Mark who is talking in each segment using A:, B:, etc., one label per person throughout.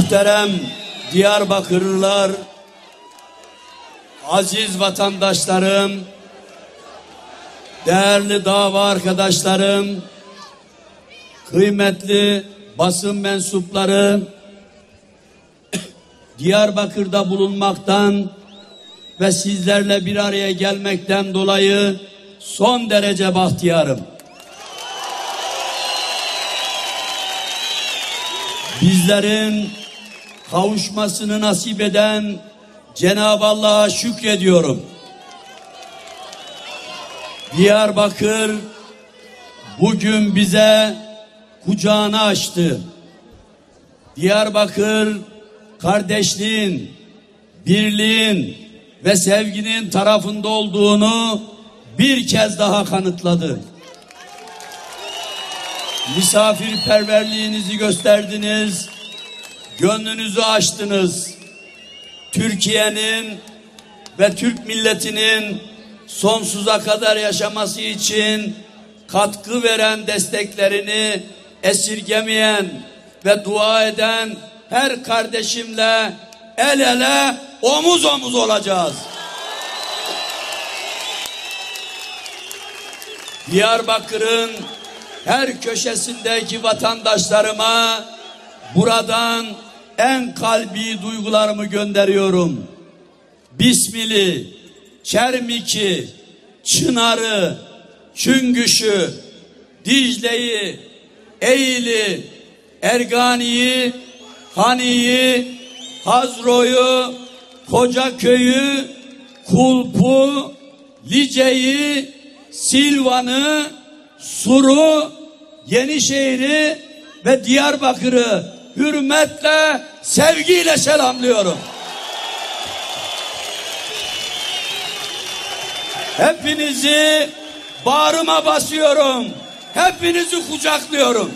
A: Muhterem Diyarbakırlılar, aziz vatandaşlarım, değerli dava arkadaşlarım, kıymetli basın mensupları, Diyarbakır'da bulunmaktan ve sizlerle bir araya gelmekten dolayı son derece bahtiyarım. Bizlerin kavuşmasını nasip eden Cenab-ı Allah'a şükrediyorum. Diyarbakır bugün bize kucağını açtı. Diyarbakır kardeşliğin, birliğin ve sevginin tarafında olduğunu bir kez daha kanıtladı. Misafirperverliğinizi gösterdiniz, gönlünüzü açtınız. Türkiye'nin ve Türk milletinin sonsuza kadar yaşaması için katkı veren desteklerini esirgemeyen ve dua eden her kardeşimle el ele, omuz omuz olacağız. Diyarbakır'ın her köşesindeki vatandaşlarıma buradan en kalbi duygularımı gönderiyorum. Bismil'i, Çermik'i, Çınar'ı, Çüngüş'ü, Dicle'yi, Eylül'ü, Ergani'yi, Hani'yi, Hazro'yu, Kocaköy'ü, Kulp'u, Lice'yi, Silvan'ı, Sur'u, Yenişehir'i ve Diyarbakır'ı hürmetle, sevgiyle selamlıyorum. Hepinizi bağrıma basıyorum. Hepinizi kucaklıyorum.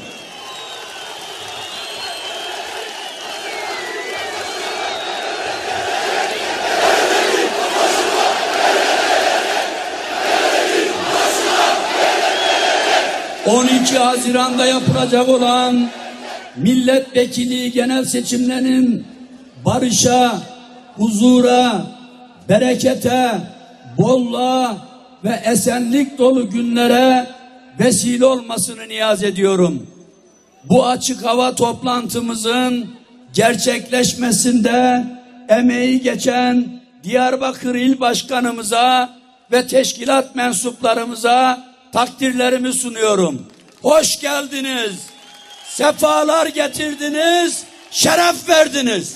A: ...12 Haziran'da yapılacak olan... ...milletvekili genel seçimlerinin... ...barışa, huzura, berekete, bolluğa... ...ve esenlik dolu günlere... ...vesile olmasını niyaz ediyorum. Bu açık hava toplantımızın... ...gerçekleşmesinde... ...emeği geçen... ...Diyarbakır İl Başkanımıza... ...ve teşkilat mensuplarımıza... takdirlerimi sunuyorum. Hoş geldiniz. Sefalar getirdiniz. Şeref verdiniz.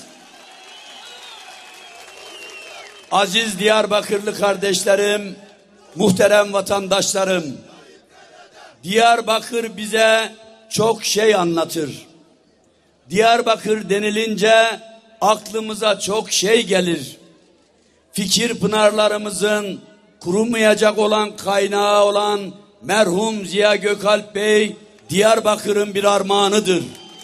A: Aziz Diyarbakırlı kardeşlerim, muhterem vatandaşlarım, Diyarbakır bize çok şey anlatır. Diyarbakır denilince aklımıza çok şey gelir. Fikir pınarlarımızın kurumayacak olan kaynağı olan merhum Ziya Gökalp Bey, Diyarbakır'ın bir armağanıdır.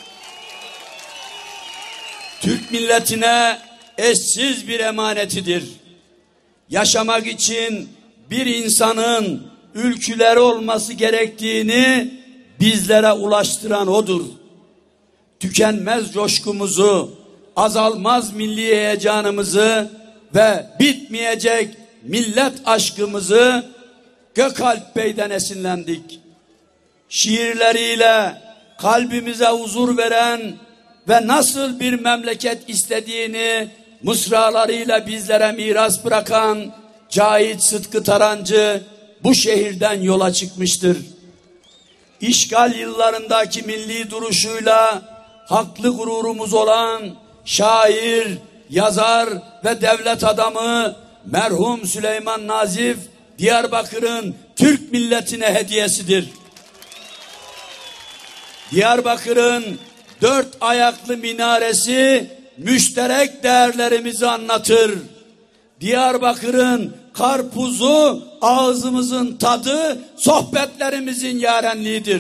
A: Türk milletine eşsiz bir emanetidir. Yaşamak için bir insanın ülküleri olması gerektiğini bizlere ulaştıran odur. Tükenmez coşkumuzu, azalmaz milli heyecanımızı ve bitmeyecek millet aşkımızı Gökalp Bey'den esinlendik. Şiirleriyle kalbimize huzur veren ve nasıl bir memleket istediğini mısralarıyla bizlere miras bırakan Cahit Sıtkı Tarancı bu şehirden yola çıkmıştır. İşgal yıllarındaki milli duruşuyla haklı gururumuz olan şair, yazar ve devlet adamı merhum Süleyman Nazif, Diyarbakır'ın Türk milletine hediyesidir. Diyarbakır'ın 4 ayaklı minaresi müşterek değerlerimizi anlatır. Diyarbakır'ın karpuzu ağzımızın tadı, sohbetlerimizin yarenliğidir.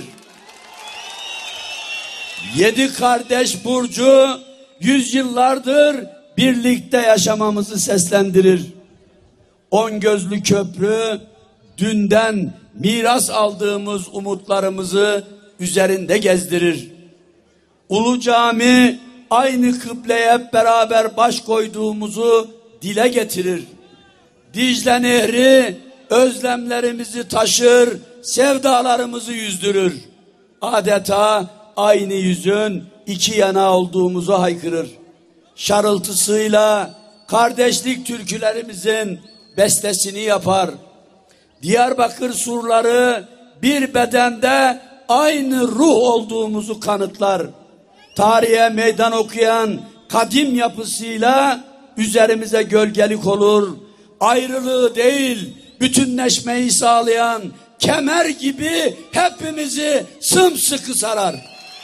A: 7 kardeş burcu yüzyıllardır birlikte yaşamamızı seslendirir. 10 gözlü köprü dünden miras aldığımız umutlarımızı üzerinde gezdirir. Ulu Cami aynı kıbleye hep beraber baş koyduğumuzu dile getirir. Dicle Nehri özlemlerimizi taşır, sevdalarımızı yüzdürür. Adeta aynı yüzün iki yana olduğumuzu haykırır. Şarıltısıyla kardeşlik türkülerimizin bestesini yapar. Diyarbakır surları bir bedende aynı ruh olduğumuzu kanıtlar. Tarihe meydan okuyan kadim yapısıyla üzerimize gölgelik olur. Ayrılığı değil, bütünleşmeyi sağlayan kemer gibi hepimizi sımsıkı sarar.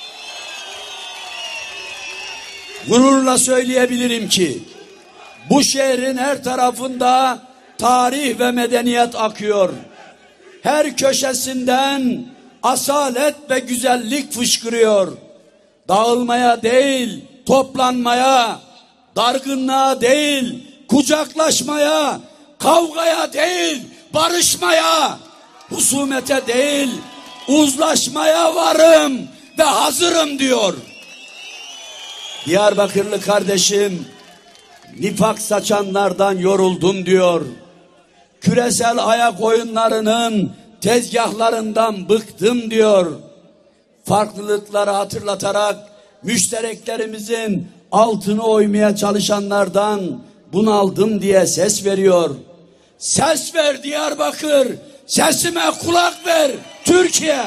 A: Gururla söyleyebilirim ki bu şehrin her tarafında tarih ve medeniyet akıyor. Her köşesinden asalet ve güzellik fışkırıyor. Dağılmaya değil, toplanmaya, dargınlığa değil, kucaklaşmaya, kavgaya değil, barışmaya, husumete değil, uzlaşmaya varım ve hazırım diyor. Diyarbakırlı kardeşim, nifak saçanlardan yoruldum diyor. Küresel ayak oyunlarının tezgahlarından bıktım diyor. Farklılıkları hatırlatarak müştereklerimizin altını oymaya çalışanlardan bunaldım diye ses veriyor. Ses ver Diyarbakır, sesime kulak ver Türkiye.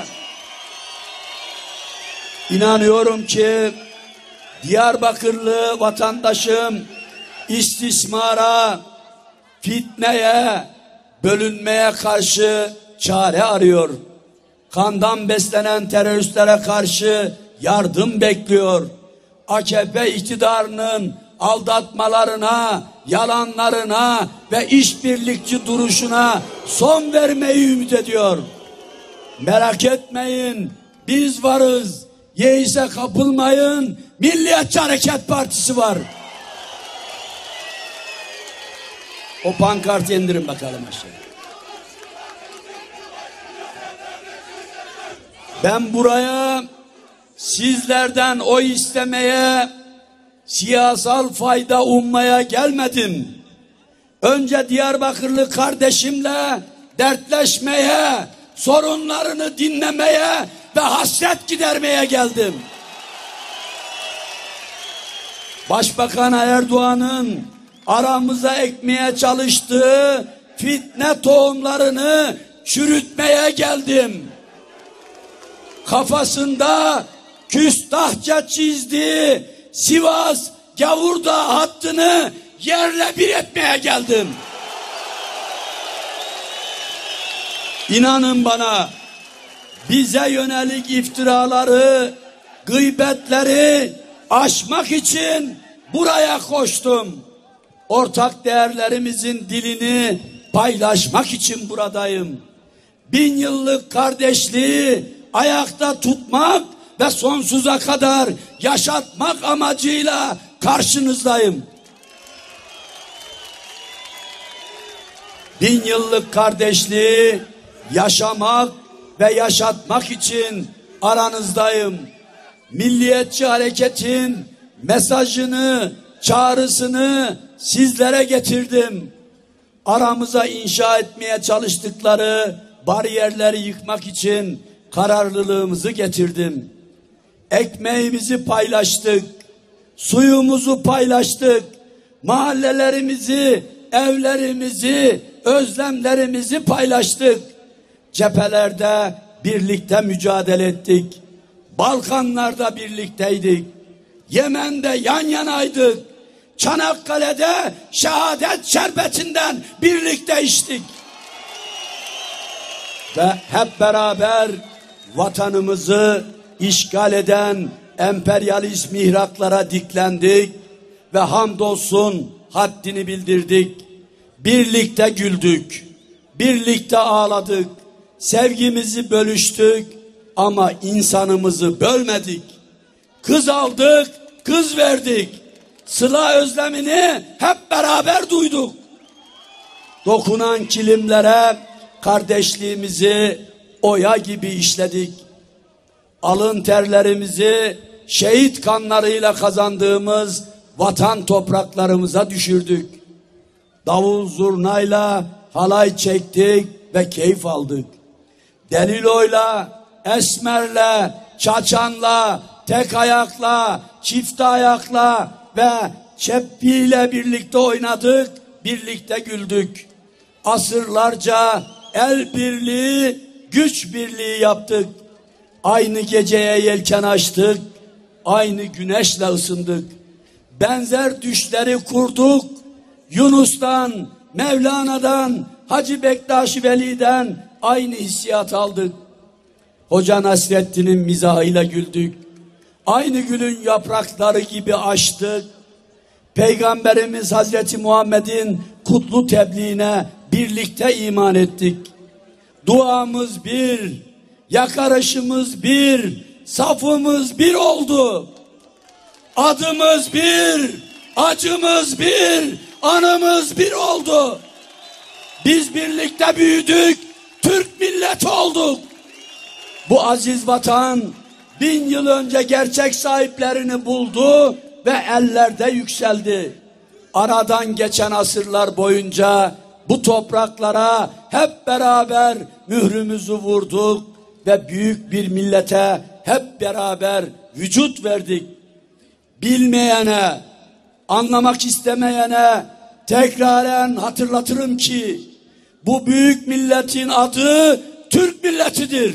A: İnanıyorum ki Diyarbakırlı vatandaşım istismara, fitneye, bölünmeye karşı çare arıyor. Kandan beslenen teröristlere karşı yardım bekliyor. AKP iktidarının aldatmalarına, yalanlarına ve işbirlikçi duruşuna son vermeyi ümit ediyor. Merak etmeyin, biz varız. Yeise kapılmayın, Milliyetçi Hareket Partisi var. O pankartı indirin bakalım aşağıya. Ben buraya sizlerden oy istemeye, siyasal fayda ummaya gelmedim. Önce Diyarbakırlı kardeşimle dertleşmeye, sorunlarını dinlemeye ve hasret gidermeye geldim. Başbakan Erdoğan'ın aramıza ekmeye çalıştığı fitne tohumlarını çürütmeye geldim. Kafasında küstahça çizdiği Sivas Gavurdağ hattını yerle bir etmeye geldim. İnanın bana, bize yönelik iftiraları, gıybetleri aşmak için buraya koştum. Ortak değerlerimizin dilini paylaşmak için buradayım. 1000 yıllık kardeşliği ayakta tutmak ve sonsuza kadar yaşatmak amacıyla karşınızdayım. 1000 yıllık kardeşliği yaşamak ve yaşatmak için aranızdayım. Milliyetçi Hareket'in mesajını, çağrısını sizlere getirdim. Aramıza inşa etmeye çalıştıkları bariyerleri yıkmak için kararlılığımızı getirdim. Ekmeğimizi paylaştık, suyumuzu paylaştık, mahallelerimizi, evlerimizi, özlemlerimizi paylaştık. Cephelerde birlikte mücadele ettik. Balkanlarda birlikteydik. Yemen'de yan yanaydık. Çanakkale'de şehadet şerbetinden birlikte içtik. Ve hep beraber vatanımızı işgal eden emperyalist mihraklara diklendik ve hamdolsun haddini bildirdik. Birlikte güldük, birlikte ağladık, sevgimizi bölüştük ama insanımızı bölmedik. Kız aldık, kız verdik. Sıla özlemini hep beraber duyduk. Dokunan kilimlere kardeşliğimizi oya gibi işledik. Alın terlerimizi şehit kanlarıyla kazandığımız vatan topraklarımıza düşürdük. Davul zurnayla halay çektik ve keyif aldık. Deliloyla, esmerle, çaçanla, tek ayakla, çift ayakla ve çeppiyle birlikte oynadık, birlikte güldük. Asırlarca el birliği, güç birliği yaptık. Aynı geceye yelken açtık, aynı güneşle ısındık. Benzer düşleri kurduk. Yunus'tan, Mevlana'dan, Hacı Bektaş Veli'den aynı hissiyat aldık. Hoca Nasreddin'in mizahıyla güldük. Aynı gülün yaprakları gibi açtık. Peygamberimiz Hazreti Muhammed'in kutlu tebliğine birlikte iman ettik. Duamız bir, yakarışımız bir, safımız bir oldu. Adımız bir, acımız bir, anımız bir oldu. Biz birlikte büyüdük, Türk milleti olduk. Bu aziz vatan 1000 yıl önce gerçek sahiplerini buldu ve ellerde yükseldi. Aradan geçen asırlar boyunca bu topraklara hep beraber mührümüzü vurduk ve büyük bir millete hep beraber vücut verdik. Bilmeyene, anlamak istemeyene tekraren hatırlatırım ki bu büyük milletin adı Türk milletidir.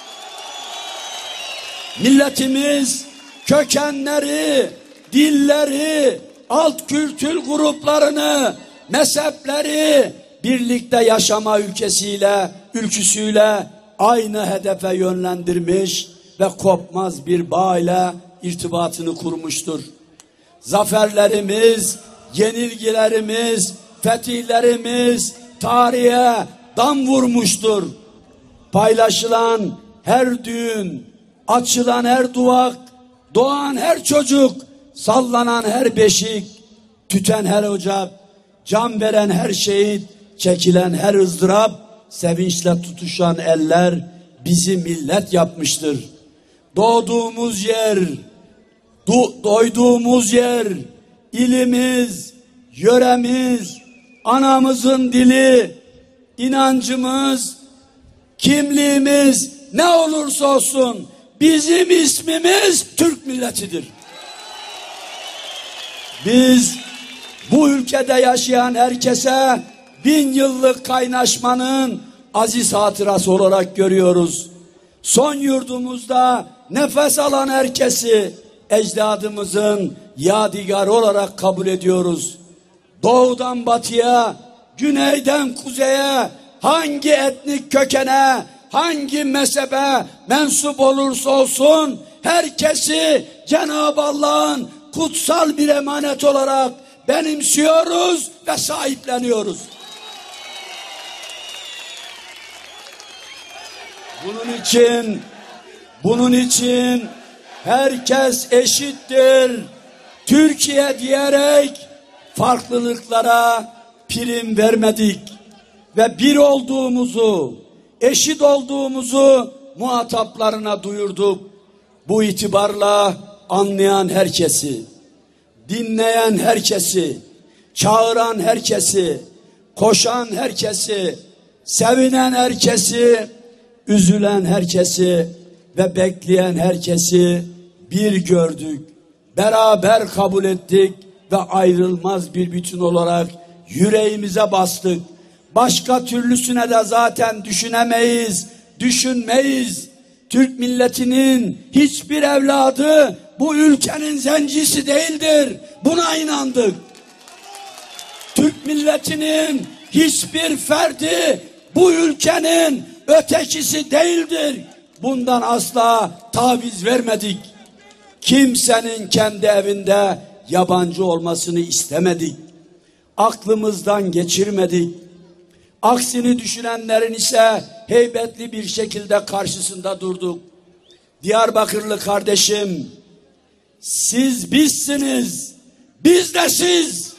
A: Milletimiz kökenleri, dilleri, alt kültür gruplarını, mezhepleri birlikte yaşama ülküsüyle aynı hedefe yönlendirmiş ve kopmaz bir bağ ile irtibatını kurmuştur. Zaferlerimiz, yenilgilerimiz, fetihlerimiz tarihe dam vurmuştur. Paylaşılan her düğün, açılan her duvak, doğan her çocuk, sallanan her beşik, tüten her ocak, can veren her şehit, çekilen her ızdırap, sevinçle tutuşan eller bizi millet yapmıştır. Doğduğumuz yer, doyduğumuz yer, ilimiz, yöremiz, anamızın dili, inancımız, kimliğimiz ne olursa olsun bizim ismimiz Türk milletidir. Biz bu ülkede yaşayan herkese 1000 yıllık kaynaşmanın aziz hatırası olarak görüyoruz. Son yurdumuzda nefes alan herkesi ecdadımızın yadigarı olarak kabul ediyoruz. Doğudan batıya, güneyden kuzeye, hangi etnik kökene, hangi mezhebe mensup olursa olsun herkesi Cenab-ı Allah'ın kutsal bir emanet olarak benimsiyoruz ve sahipleniyoruz. Bunun için herkes eşittir. Türkiye diyerek farklılıklara prim vermedik ve bir olduğumuzu, eşit olduğumuzu muhataplarına duyurduk. Bu itibarla anlayan herkesi, dinleyen herkesi, çağıran herkesi, koşan herkesi, sevinen herkesi, üzülen herkesi ve bekleyen herkesi bir gördük. Beraber kabul ettik ve ayrılmaz bir bütün olarak yüreğimize bastık. Başka türlüsüne de zaten düşünemeyiz, düşünmeyiz. Türk milletinin hiçbir evladı bu ülkenin zencisi değildir. Buna inandık. Türk milletinin hiçbir ferdi bu ülkenin ötekisi değildir. Bundan asla taviz vermedik. Kimsenin kendi evinde yabancı olmasını istemedik. Aklımızdan geçirmedik. Aksini düşünenlerin ise heybetli bir şekilde karşısında durduk. Diyarbakırlı kardeşim, siz bizsiniz, biz de siz.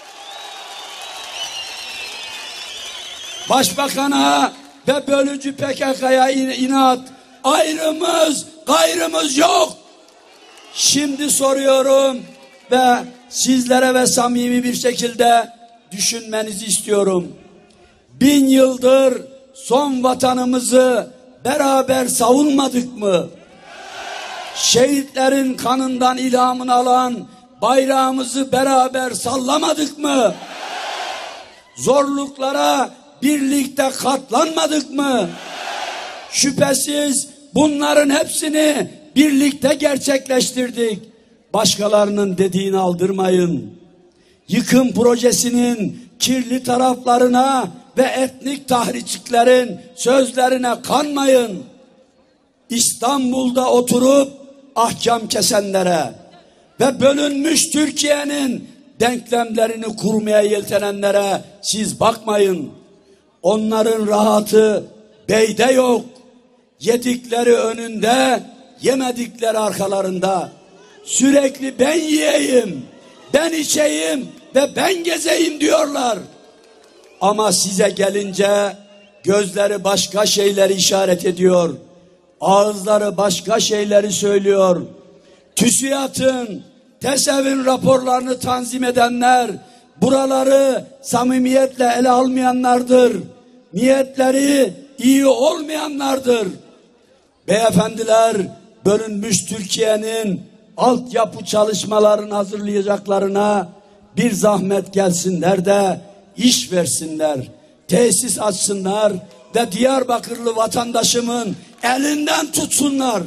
A: Başbakana ve bölücü PKK'ya inat, ayrımız, gayrımız yok. Şimdi soruyorum ve sizlere ve samimi bir şekilde düşünmenizi istiyorum. 1000 yıldır son vatanımızı beraber savunmadık mı? Şehitlerin kanından ilhamını alan bayrağımızı beraber sallamadık mı? Zorluklara birlikte katlanmadık mı? Şüphesiz bunların hepsini birlikte gerçekleştirdik. Başkalarının dediğini aldırmayın. Yıkım projesinin kirli taraflarına ve etnik tahriçliklerin sözlerine kanmayın. İstanbul'da oturup ahkam kesenlere ve bölünmüş Türkiye'nin denklemlerini kurmaya yeltenenlere siz bakmayın. Onların rahatı beyde yok. Yedikleri önünde, yemedikleri arkalarında. Sürekli ben yiyeyim, ben içeyim ve ben gezeyim diyorlar. Ama size gelince gözleri başka şeyleri işaret ediyor. Ağızları başka şeyleri söylüyor. TÜSİAD'ın, TESEV'in raporlarını tanzim edenler buraları samimiyetle ele almayanlardır. Niyetleri iyi olmayanlardır. Beyefendiler bölünmüş Türkiye'nin altyapı çalışmalarını hazırlayacaklarına bir zahmet gelsinler de iş versinler, tesis açsınlar ve Diyarbakırlı vatandaşımın elinden tutsunlar.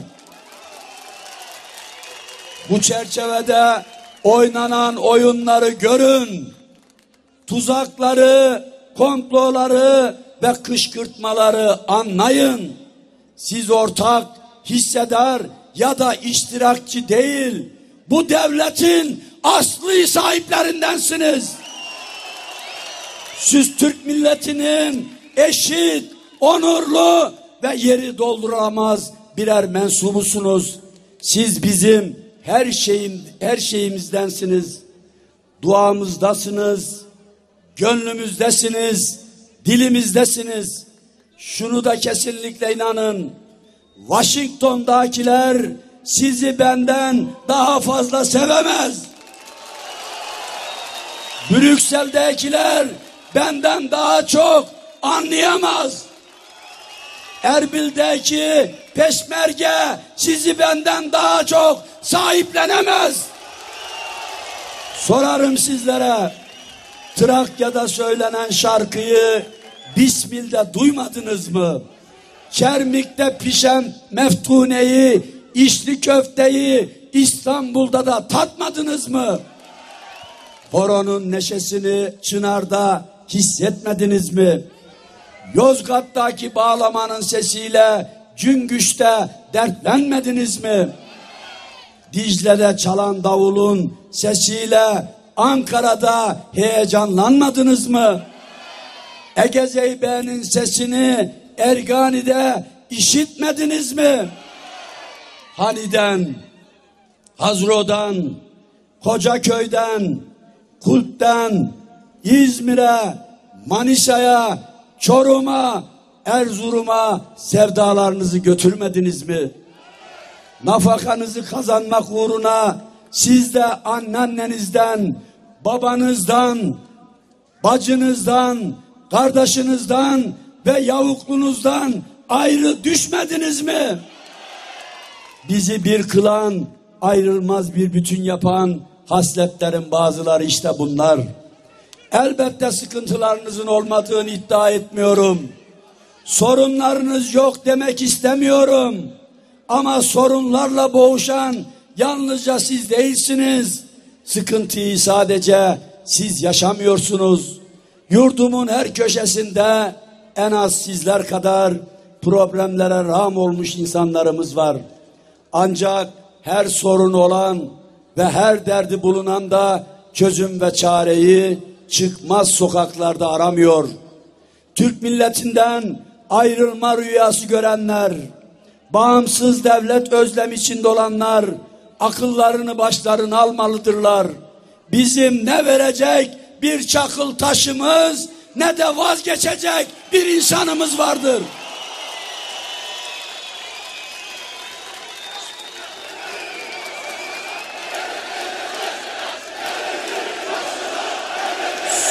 A: Bu çerçevede oynanan oyunları görün. Tuzakları, komploları ve kışkırtmaları anlayın. Siz ortak, hissedar ya da iştirakçı değil, bu devletin asli sahiplerindensiniz. Siz Türk milletinin eşit, onurlu ve yeri dolduramaz birer mensubusunuz. Siz bizim her şeyimizdensiniz. Duamızdasınız, gönlümüzdesiniz, dilimizdesiniz. Şunu da kesinlikle inanın. Washington'dakiler sizi benden daha fazla sevemez. Brüksel'dekiler benden daha çok anlayamaz. Erbil'deki peşmerge sizi benden daha çok sahiplenemez. Sorarım sizlere, Trakya'da söylenen şarkıyı Bismil'de duymadınız mı? Çermik'te pişen meftuneyi, içli köfteyi İstanbul'da da tatmadınız mı? Horonun neşesini Çınar'da hissetmediniz mi? Yozgat'taki bağlamanın sesiyle Cüngüş'te dertlenmediniz mi? Dicle'de çalan davulun sesiyle Ankara'da heyecanlanmadınız mı? Ege Zeybe'nin sesini Ergani'de işitmediniz mi? Hani'den, Hazro'dan, Kocaköy'den, Kulp'ten, İzmir'e, Manisa'ya, Çorum'a, Erzurum'a sevdalarınızı götürmediniz mi? Nafakanızı kazanmak uğruna siz de anneannenizden, babanızdan, bacınızdan, kardeşinizden ve yavuklunuzdan ayrı düşmediniz mi? Bizi bir kılan, ayrılmaz bir bütün yapan hasletlerin bazıları işte bunlar. Elbette sıkıntılarınızın olmadığını iddia etmiyorum. Sorunlarınız yok demek istemiyorum. Ama sorunlarla boğuşan yalnızca siz değilsiniz. Sıkıntıyı sadece siz yaşamıyorsunuz. Yurdumun her köşesinde en az sizler kadar problemlere rağm olmuş insanlarımız var. Ancak her sorunu olan ve her derdi bulunan da çözüm ve çareyi çıkmaz sokaklarda aramıyor. Türk milletinden ayrılma rüyası görenler, bağımsız devlet özlem içinde olanlar akıllarını başlarına almalıdırlar. Bizim ne verecek bir çakıl taşımız ne de vazgeçecek bir insanımız vardır.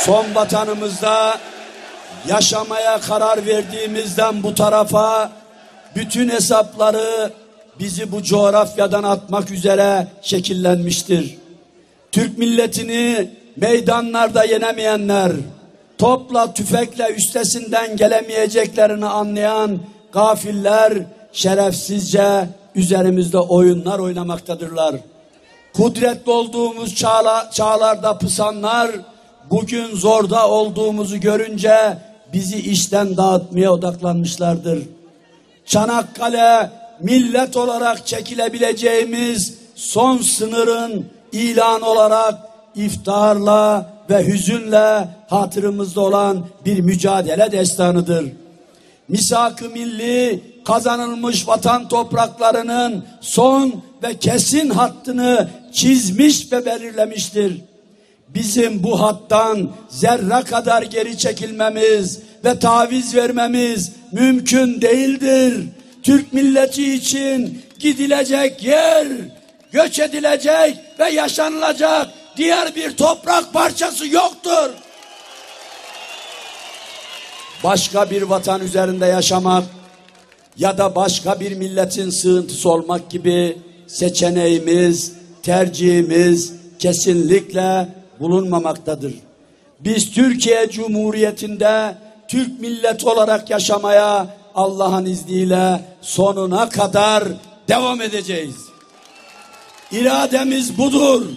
A: son vatanımızda yaşamaya karar verdiğimizden bu tarafa bütün hesapları bizi bu coğrafyadan atmak üzere şekillenmiştir. Türk milletini meydanlarda yenemeyenler, topla tüfekle üstesinden gelemeyeceklerini anlayan gafiller şerefsizce üzerimizde oyunlar oynamaktadırlar. Kudretli olduğumuz çağlarda pısanlar bugün zorda olduğumuzu görünce bizi işten dağıtmaya odaklanmışlardır. Çanakkale millet olarak çekilebileceğimiz son sınırın ilan olarak iftiharla ve hüzünle hatırımızda olan bir mücadele destanıdır. Misak-ı milli kazanılmış vatan topraklarının son ve kesin hattını çizmiş ve belirlemiştir. Bizim bu hattan zerre kadar geri çekilmemiz ve taviz vermemiz mümkün değildir. Türk milleti için gidilecek yer, göç edilecek ve yaşanılacak diğer bir toprak parçası yoktur. Başka bir vatan üzerinde yaşamak ya da başka bir milletin sığıntısı olmak gibi seçeneğimiz, tercihimiz kesinlikle bulunmamaktadır. Biz Türkiye Cumhuriyeti'nde Türk milleti olarak yaşamaya Allah'ın izniyle sonuna kadar devam edeceğiz. İrademiz budur.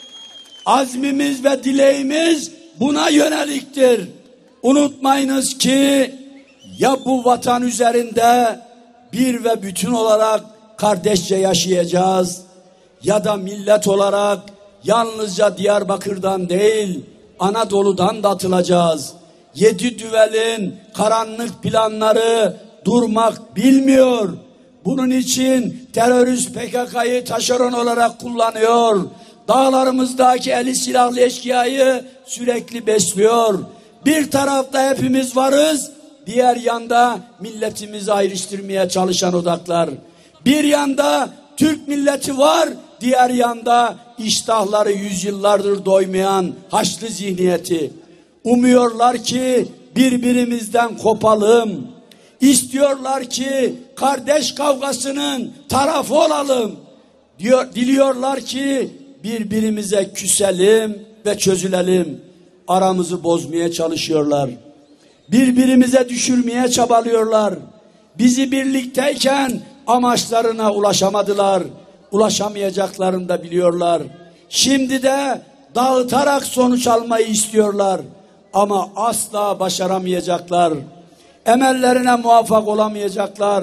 A: Azmimiz ve dileğimiz buna yöneliktir. Unutmayınız ki ya bu vatan üzerinde bir ve bütün olarak kardeşçe yaşayacağız ya da millet olarak yalnızca Diyarbakır'dan değil Anadolu'dan da atılacağız. 7 düvelin karanlık planları durmak bilmiyor. Bunun için terörist PKK'yı taşeron olarak kullanıyor. Dağlarımızdaki eli silahlı eşkıyayı sürekli besliyor. Bir tarafta hepimiz varız, diğer yanda milletimizi ayrıştırmaya çalışan odaklar. Bir yanda Türk milleti var, diğer yanda iştahları yüzyıllardır doymayan Haçlı zihniyeti. Umuyorlar ki birbirimizden kopalım. İstiyorlar ki kardeş kavgasının tarafı olalım. Diliyorlar ki birbirimize küselim ve çözülelim. Aramızı bozmaya çalışıyorlar. Birbirimize düşürmeye çabalıyorlar. Bizi birlikteyken amaçlarına ulaşamadılar. Ulaşamayacaklarını da biliyorlar. Şimdi de dağıtarak sonuç almayı istiyorlar. Ama asla başaramayacaklar. Emellerine muvaffak olamayacaklar.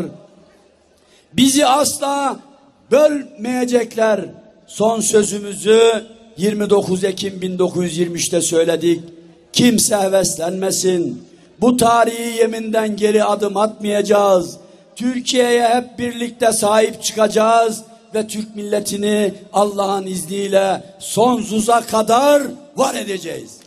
A: Bizi asla bölmeyecekler. Son sözümüzü 29 Ekim 1923'te söyledik. Kimse heveslenmesin. Bu tarihi yeminden geri adım atmayacağız. Türkiye'ye hep birlikte sahip çıkacağız ve Türk milletini Allah'ın izniyle sonsuza kadar var edeceğiz.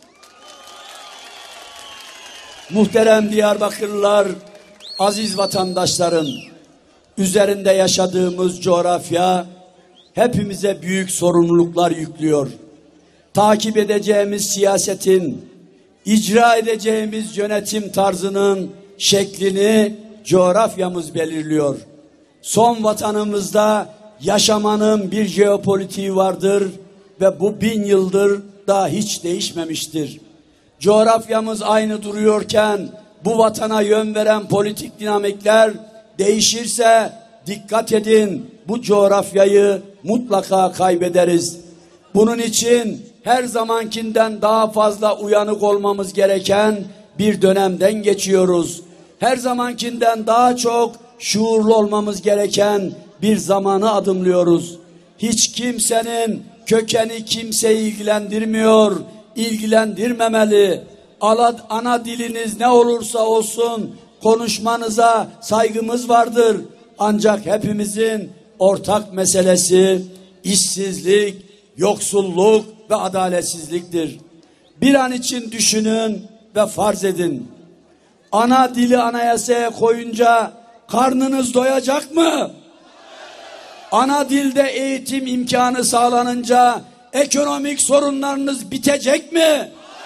A: Muhterem Diyarbakırlılar, aziz vatandaşlarım, üzerinde yaşadığımız coğrafya hepimize büyük sorumluluklar yüklüyor. Takip edeceğimiz siyasetin, icra edeceğimiz yönetim tarzının şeklini coğrafyamız belirliyor. Son vatanımızda yaşamanın bir jeopolitiği vardır ve bu 1000 yıldır da hiç değişmemiştir. Coğrafyamız aynı duruyorken bu vatana yön veren politik dinamikler değişirse dikkat edin, bu coğrafyayı mutlaka kaybederiz. Bunun için her zamankinden daha fazla uyanık olmamız gereken bir dönemden geçiyoruz. Her zamankinden daha çok şuurlu olmamız gereken bir zamanı adımlıyoruz. Hiç kimsenin kökeni kimseyi ilgilendirmiyor, ilgilendirmemeli. Ana diliniz ne olursa olsun konuşmanıza saygımız vardır. Ancak hepimizin ortak meselesi işsizlik, yoksulluk ve adaletsizliktir. Bir an için düşünün ve farz edin. Ana dili anayasaya koyunca karnınız doyacak mı? Ana dilde eğitim imkanı sağlanınca ekonomik sorunlarınız bitecek mi?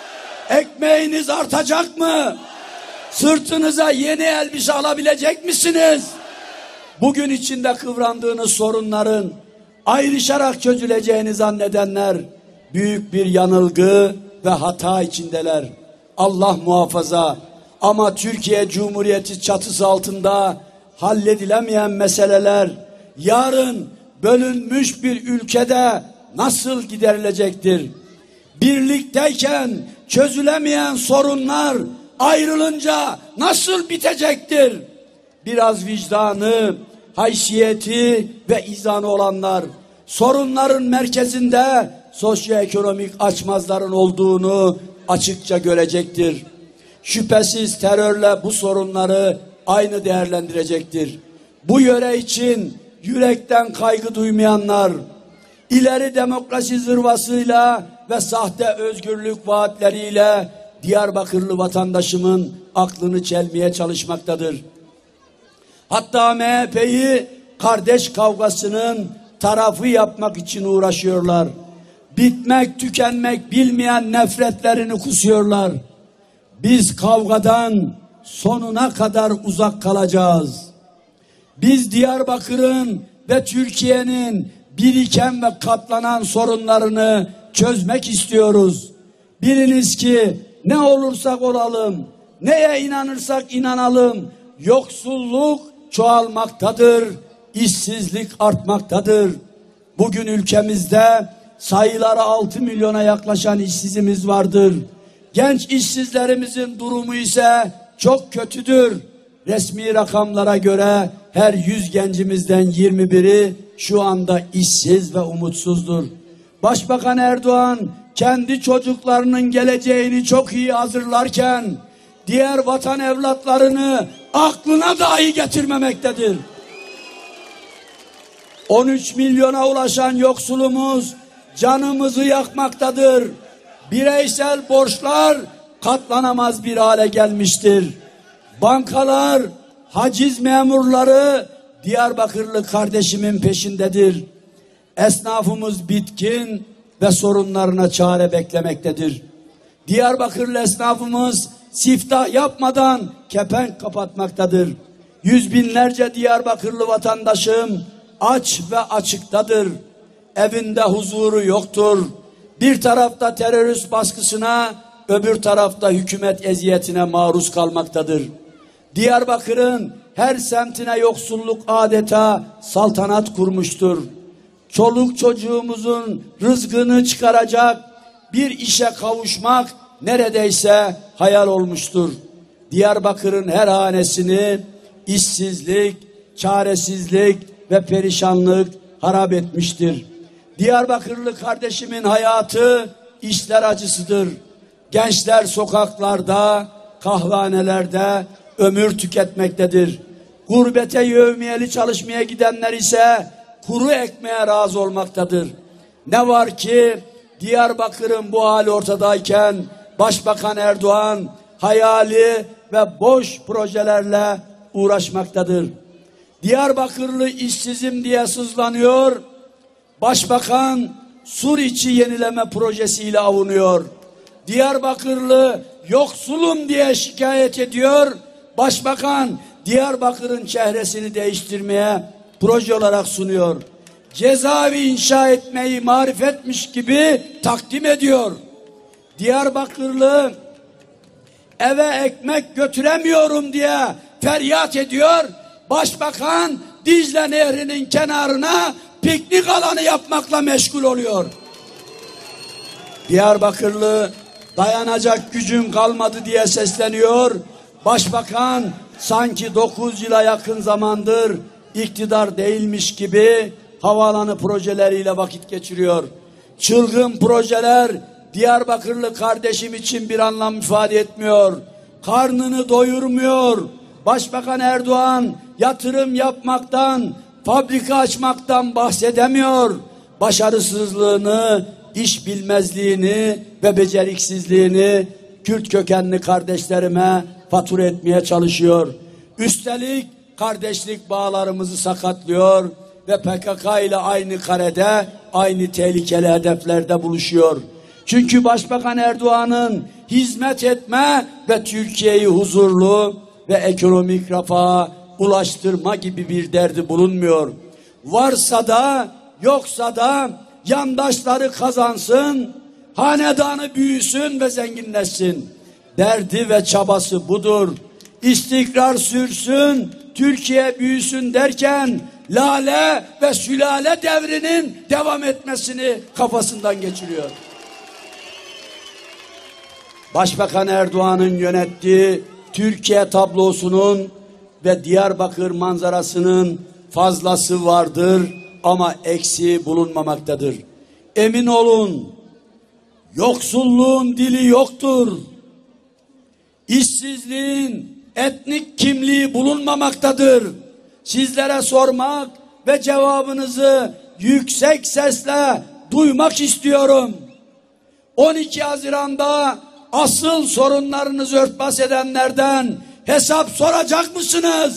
A: Ekmeğiniz artacak mı? Sırtınıza yeni elbise alabilecek misiniz? Bugün içinde kıvrandığınız sorunların ayrışarak çözüleceğini zannedenler büyük bir yanılgı ve hata içindeler. Allah muhafaza. Ama Türkiye Cumhuriyeti çatısı altında halledilemeyen meseleler yarın bölünmüş bir ülkede nasıl giderilecektir? Birlikteyken çözülemeyen sorunlar ayrılınca nasıl bitecektir? Biraz vicdanı, haysiyeti ve izanı olanlar sorunların merkezinde sosyoekonomik açmazların olduğunu açıkça görecektir. Şüphesiz terörle bu sorunları aynı değerlendirecektir. Bu yöre için yürekten kaygı duymayanlar, ileri demokrasi zırvasıyla ve sahte özgürlük vaatleriyle Diyarbakırlı vatandaşımın aklını çelmeye çalışmaktadır. Hatta MHP'yi kardeş kavgasının tarafı yapmak için uğraşıyorlar. Bitmek, tükenmek bilmeyen nefretlerini kusuyorlar. Biz kavgadan sonuna kadar uzak kalacağız. Biz Diyarbakır'ın ve Türkiye'nin biriken ve katlanan sorunlarını çözmek istiyoruz. Biliniz ki ne olursak olalım, neye inanırsak inanalım, yoksulluk çoğalmaktadır, işsizlik artmaktadır. Bugün ülkemizde sayıları 6 milyona yaklaşan işsizimiz vardır. Genç işsizlerimizin durumu ise çok kötüdür. Resmi rakamlara göre her 100 gencimizden 21'i şu anda işsiz ve umutsuzdur. Başbakan Erdoğan kendi çocuklarının geleceğini çok iyi hazırlarken diğer vatan evlatlarını aklına dahi getirmemektedir. 13 milyona ulaşan yoksulumuz canımızı yakmaktadır. Bireysel borçlar katlanamaz bir hale gelmiştir. Bankalar, haciz memurları Diyarbakırlı kardeşimin peşindedir. Esnafımız bitkin ve sorunlarına çare beklemektedir. Diyarbakırlı esnafımız siftah yapmadan kepenk kapatmaktadır. Yüz binlerce Diyarbakırlı vatandaşım aç ve açıktadır. Evinde huzuru yoktur. Bir tarafta terörist baskısına, öbür tarafta hükümet eziyetine maruz kalmaktadır. Diyarbakır'ın her semtine yoksulluk adeta saltanat kurmuştur. Çoluk çocuğumuzun rızkını çıkaracak bir işe kavuşmak neredeyse hayal olmuştur. Diyarbakır'ın her hanesini işsizlik, çaresizlik ve perişanlık harap etmiştir. Diyarbakırlı kardeşimin hayatı işler acısıdır. Gençler sokaklarda, kahvehanelerde ömür tüketmektedir. Gurbete yevmiyeli çalışmaya gidenler ise kuru ekmeğe razı olmaktadır. Ne var ki Diyarbakır'ın bu hali ortadayken Başbakan Erdoğan hayali ve boş projelerle uğraşmaktadır. Diyarbakırlı işsizim diye sızlanıyor. Başbakan sur içi yenileme projesiyle avunuyor. Diyarbakırlı yoksulum diye şikayet ediyor. Başbakan Diyarbakır'ın çehresini değiştirmeye proje olarak sunuyor. Cezaevi inşa etmeyi marifetmiş gibi takdim ediyor. Diyarbakırlı eve ekmek götüremiyorum diye feryat ediyor. Başbakan Dicle Nehri'nin kenarına piknik alanı yapmakla meşgul oluyor. Diyarbakırlı dayanacak gücüm kalmadı diye sesleniyor. Başbakan sanki 9 yıla yakın zamandır iktidar değilmiş gibi havaalanı projeleriyle vakit geçiriyor. Çılgın projeler Diyarbakırlı kardeşim için bir anlam ifade etmiyor. Karnını doyurmuyor. Başbakan Erdoğan yatırım yapmaktan, fabrika açmaktan bahsedemiyor. Başarısızlığını, iş bilmezliğini ve beceriksizliğini Kürt kökenli kardeşlerime fatura etmeye çalışıyor. Üstelik kardeşlik bağlarımızı sakatlıyor ve PKK ile aynı karede, aynı tehlikeli hedeflerde buluşuyor. Çünkü Başbakan Erdoğan'ın hizmet etme ve Türkiye'yi huzurlu ve ekonomik refaha ulaştırma gibi bir derdi bulunmuyor. Varsa da yoksa da yandaşları kazansın, hanedanı büyüsün ve zenginleşsin. Derdi ve çabası budur. İstikrar sürsün, Türkiye büyüsün derken lale ve sülale devrinin devam etmesini kafasından geçiriyor. Başbakan Erdoğan'ın yönettiği Türkiye tablosunun ve Diyarbakır manzarasının fazlası vardır ama eksiği bulunmamaktadır. Emin olun, yoksulluğun dili yoktur. İşsizliğin etnik kimliği bulunmamaktadır. Sizlere sormak ve cevabınızı yüksek sesle duymak istiyorum. 12 Haziran'da asıl sorunlarınızı örtbas edenlerden hesap soracak mısınız?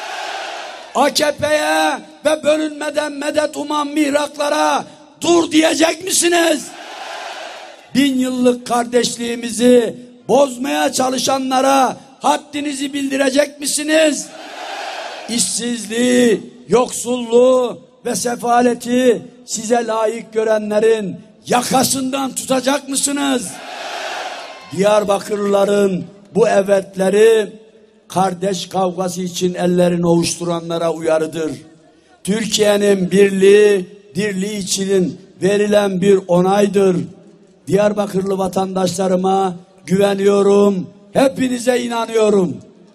A: AKP'ye ve bölünmeden medet uman mihraklara dur diyecek misiniz? 1000 yıllık kardeşliğimizi bozmaya çalışanlara haddinizi bildirecek misiniz? İşsizliği, yoksulluğu ve sefaleti size layık görenlerin yakasından tutacak mısınız? Diyarbakırlıların bu evetleri kardeş kavgası için ellerini ovuşturanlara uyarıdır. Türkiye'nin birliği, dirliği için verilen bir onaydır. Diyarbakırlı vatandaşlarıma güveniyorum, hepinize inanıyorum.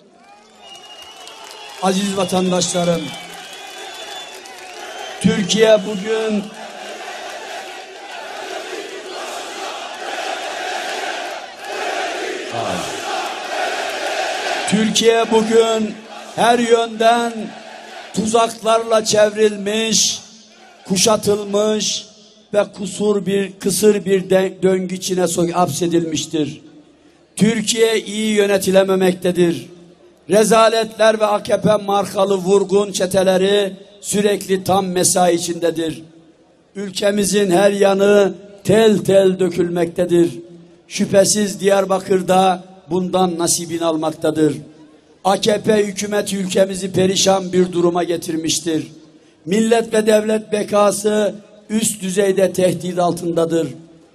A: Aziz vatandaşlarım, Türkiye bugün her yönden tuzaklarla çevrilmiş, kuşatılmış ve kısır bir döngü içine hapsedilmiştir. Türkiye iyi yönetilememektedir. Rezaletler ve AKP markalı vurgun çeteleri sürekli tam mesai içindedir. Ülkemizin her yanı tel tel dökülmektedir. Şüphesiz Diyarbakır'da bundan nasibini almaktadır. AKP hükümeti ülkemizi perişan bir duruma getirmiştir. Millet ve devlet bekası üst düzeyde tehdit altındadır.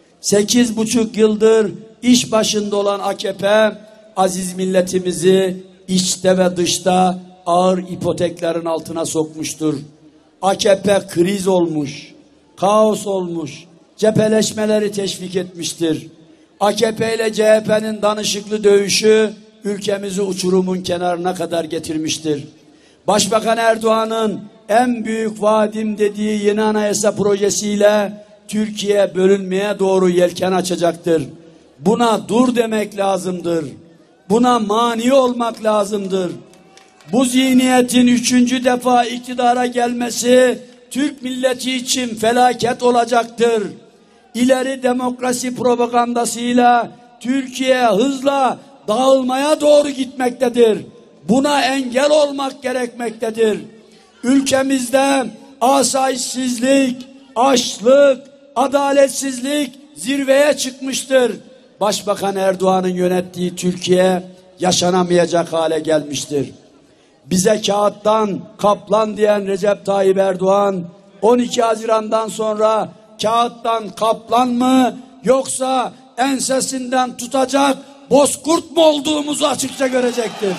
A: 8,5 yıldır iş başında olan AKP, aziz milletimizi içte ve dışta ağır ipoteklerin altına sokmuştur. AKP kriz olmuş, kaos olmuş, cepheleşmeleri teşvik etmiştir. AKP ile CHP'nin danışıklı dövüşü ülkemizi uçurumun kenarına kadar getirmiştir. Başbakan Erdoğan'ın en büyük vaadim dediği yeni anayasa projesiyle Türkiye bölünmeye doğru yelken açacaktır. Buna dur demek lazımdır. Buna mani olmak lazımdır. Bu zihniyetin 3. defa iktidara gelmesi Türk milleti için felaket olacaktır. İleri demokrasi propagandasıyla Türkiye hızla dağılmaya doğru gitmektedir. Buna engel olmak gerekmektedir. Ülkemizde asayişsizlik, açlık, adaletsizlik zirveye çıkmıştır. Başbakan Erdoğan'ın yönettiği Türkiye yaşanamayacak hale gelmiştir. Bize kağıttan kaplan diyen Recep Tayyip Erdoğan 12 Haziran'dan sonra kağıttan kaplan mı yoksa ensesinden tutacak bozkurt mu olduğumuzu açıkça görecektir.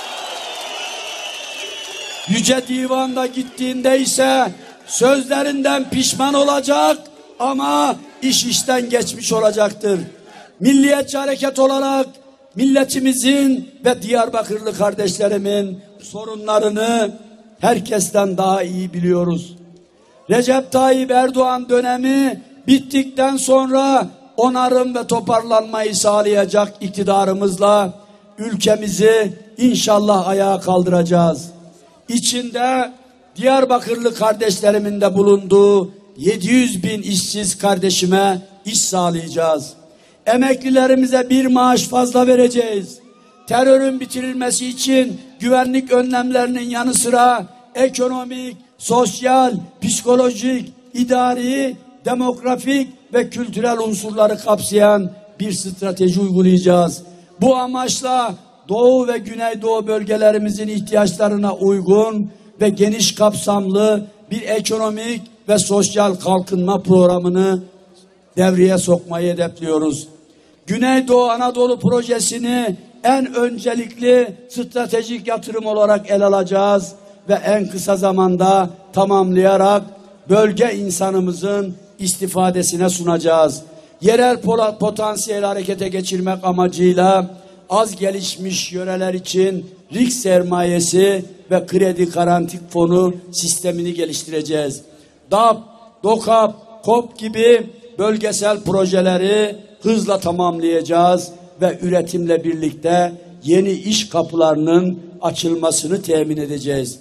A: Yüce Divan'da gittiğinde ise sözlerinden pişman olacak ama iş işten geçmiş olacaktır. Milliyetçi hareket olarak milletimizin ve Diyarbakırlı kardeşlerimin sorunlarını herkesten daha iyi biliyoruz. Recep Tayyip Erdoğan dönemi bittikten sonra onarım ve toparlanmayı sağlayacak iktidarımızla ülkemizi inşallah ayağa kaldıracağız. İçinde Diyarbakırlı kardeşlerimin de bulunduğu 700.000 işsiz kardeşime iş sağlayacağız. Emeklilerimize bir maaş fazla vereceğiz. Terörün bitirilmesi için güvenlik önlemlerinin yanı sıra ekonomik, sosyal, psikolojik, idari, demografik ve kültürel unsurları kapsayan bir strateji uygulayacağız. Bu amaçla Doğu ve Güneydoğu bölgelerimizin ihtiyaçlarına uygun ve geniş kapsamlı bir ekonomik ve sosyal kalkınma programını devreye sokmayı hedefliyoruz. Güneydoğu Anadolu projesini en öncelikli stratejik yatırım olarak ele alacağız ve en kısa zamanda tamamlayarak bölge insanımızın istifadesine sunacağız. Yerel potansiyeli harekete geçirmek amacıyla az gelişmiş yöreler için risk sermayesi ve kredi garanti fonu sistemini geliştireceğiz. DAP, DOKAP, KOP gibi bölgesel projeleri hızla tamamlayacağız ve üretimle birlikte yeni iş kapılarının açılmasını temin edeceğiz.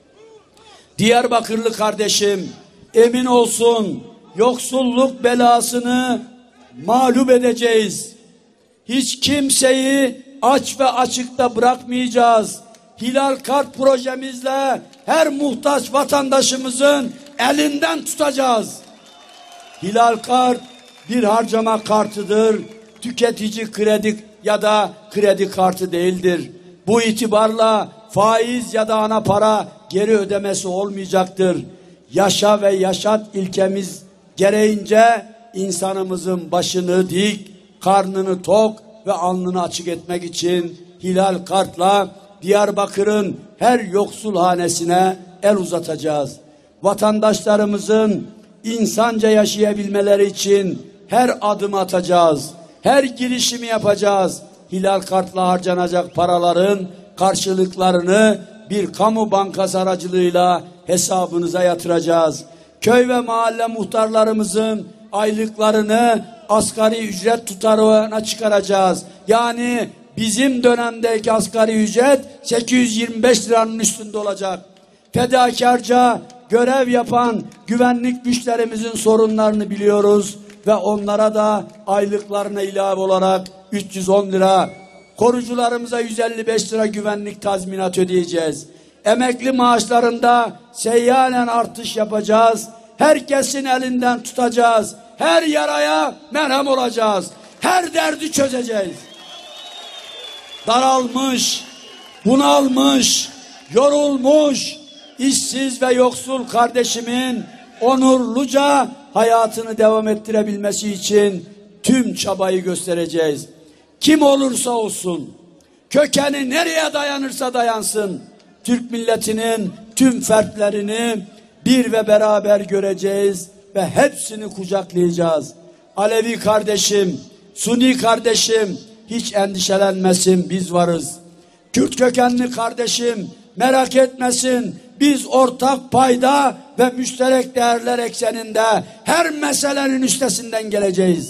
A: Diyarbakırlı kardeşim, emin olsun yoksulluk belasını mağlup edeceğiz. Hiç kimseyi aç ve açıkta bırakmayacağız. Hilal Kart projemizle her muhtaç vatandaşımızın elinden tutacağız. Hilal Kart bir harcama kartıdır. Tüketici kredi ya da kredi kartı değildir. Bu itibarla faiz ya da ana para geri ödemesi olmayacaktır. Yaşa ve yaşat ilkemiz gereğince insanımızın başını dik, karnını tok ve alnını açık etmek için Hilal Kart'la Diyarbakır'ın her yoksul hanesine el uzatacağız. Vatandaşlarımızın insanca yaşayabilmeleri için her adım atacağız. Her girişimi yapacağız. Hilal Kart'la harcanacak paraların karşılıklarını bir kamu bankası aracılığıyla hesabınıza yatıracağız. Köy ve mahalle muhtarlarımızın aylıklarını asgari ücret tutarına çıkaracağız. Yani bizim dönemdeki asgari ücret 825 liranın üstünde olacak. Fedakarca görev yapan güvenlik güçlerimizin sorunlarını biliyoruz ve onlara da aylıklarına ilave olarak 310 lira, korucularımıza 155 lira güvenlik tazminat ödeyeceğiz. Emekli maaşlarında seyyanen artış yapacağız. Herkesin elinden tutacağız. Her yaraya merhem olacağız. Her derdi çözeceğiz. Daralmış, bunalmış, yorulmuş, işsiz ve yoksul kardeşimin onurluca hayatını devam ettirebilmesi için tüm çabayı göstereceğiz. Kim olursa olsun, kökeni nereye dayanırsa dayansın, Türk milletinin tüm fertlerini bir ve beraber göreceğiz ve hepsini kucaklayacağız. Alevi kardeşim, Sunni kardeşim hiç endişelenmesin, biz varız. Kürt kökenli kardeşim merak etmesin, biz ortak payda ve müşterek değerler ekseninde her meselenin üstesinden geleceğiz.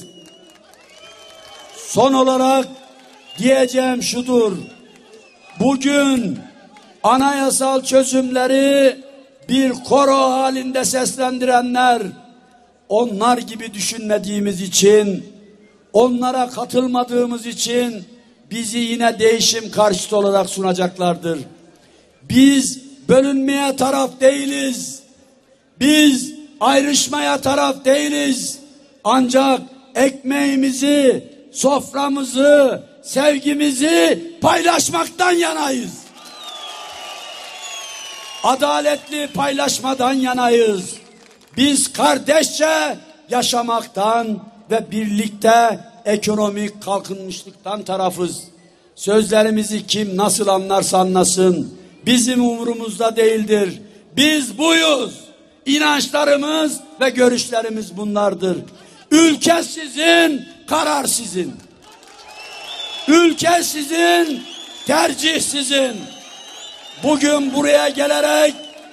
A: Son olarak diyeceğim şudur: bugün anayasal çözümleri bir koro halinde seslendirenler, onlar gibi düşünmediğimiz için, onlara katılmadığımız için bizi yine değişim karşıtı olarak sunacaklardır. Biz bölünmeye taraf değiliz. Biz ayrışmaya taraf değiliz. Ancak ekmeğimizi, soframızı, sevgimizi paylaşmaktan yanayız. Adaletli paylaşmadan yanayız. Biz kardeşçe yaşamaktan ve birlikte ekonomik kalkınmışlıktan tarafız. Sözlerimizi kim nasıl anlarsa anlasın, bizim umurumuzda değildir. Biz buyuz. İnançlarımız ve görüşlerimiz bunlardır. Ülke sizin, karar sizin. Ülke sizin, tercih sizin. Bugün buraya gelerek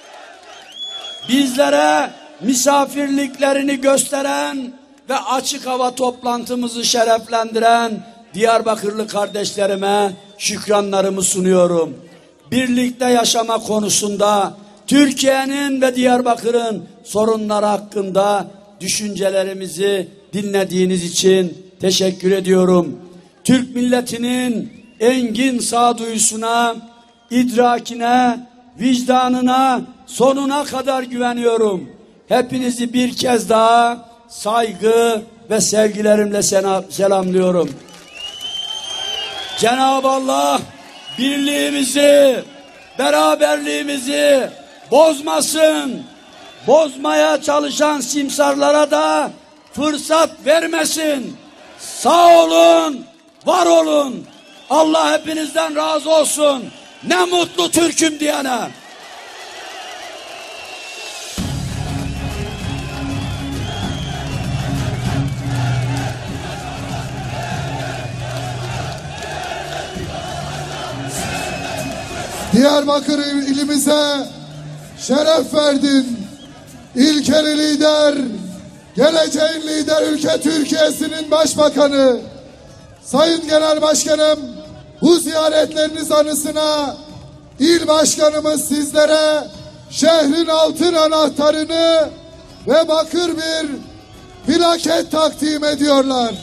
A: bizlere misafirliklerini gösteren ve açık hava toplantımızı şereflendiren Diyarbakırlı kardeşlerime şükranlarımı sunuyorum. Birlikte yaşama konusunda Türkiye'nin ve Diyarbakır'ın sorunları hakkında düşüncelerimizi dinlediğiniz için teşekkür ediyorum. Türk milletinin engin sağduyusuna, idrakine, vicdanına sonuna kadar güveniyorum. Hepinizi bir kez daha saygı ve sevgilerimle selamlıyorum. Cenab-ı Allah birliğimizi, beraberliğimizi bozmasın. Bozmaya çalışan simsarlara da fırsat vermesin. Sağ olun, var olun. Allah hepinizden razı olsun. Ne mutlu Türk'üm diyene.
B: Diyarbakır ilimize şeref verdin. İlkeli lider, geleceğin lider ülke Türkiye'sinin başbakanı. Sayın Genel Başkanım, bu ziyaretleriniz anısına il başkanımız sizlere şehrin altın anahtarını ve bakır bir plaket takdim ediyorlar.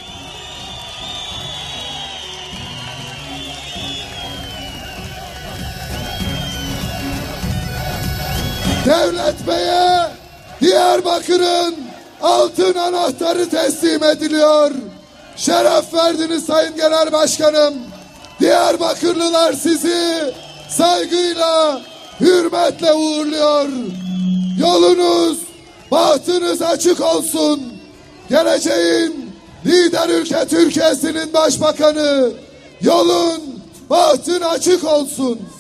B: Devlet Bey'e Diyarbakır'ın altın anahtarı teslim ediliyor. Şeref verdiniz Sayın Genel Başkanım. Diyarbakırlılar sizi saygıyla, hürmetle uğurluyor. Yolunuz, bahtınız açık olsun. Geleceğin lider ülke Türkiye'sinin başbakanı. Yolun, bahtın açık olsun.